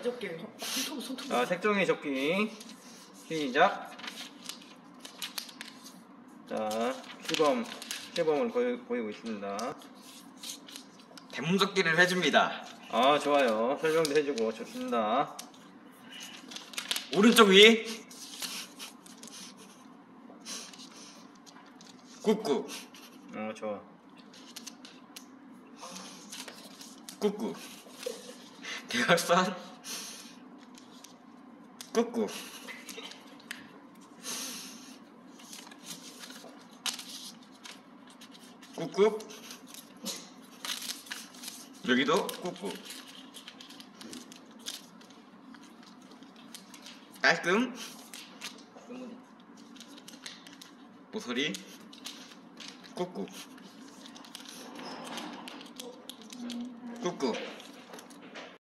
적게. 손톱. 자, 색종이 접기 시작. 자, 시범을 보이고 있습니다. 대문접기를 해줍니다. 아, 좋아요. 설명도 해주고 좋습니다. 오른쪽 위 꾹꾹 좋아. 꾹꾹 대각선 꾹꾹 꾹꾹 여기도 꾹꾹 깔끔 모서리 꾹꾹 꾹꾹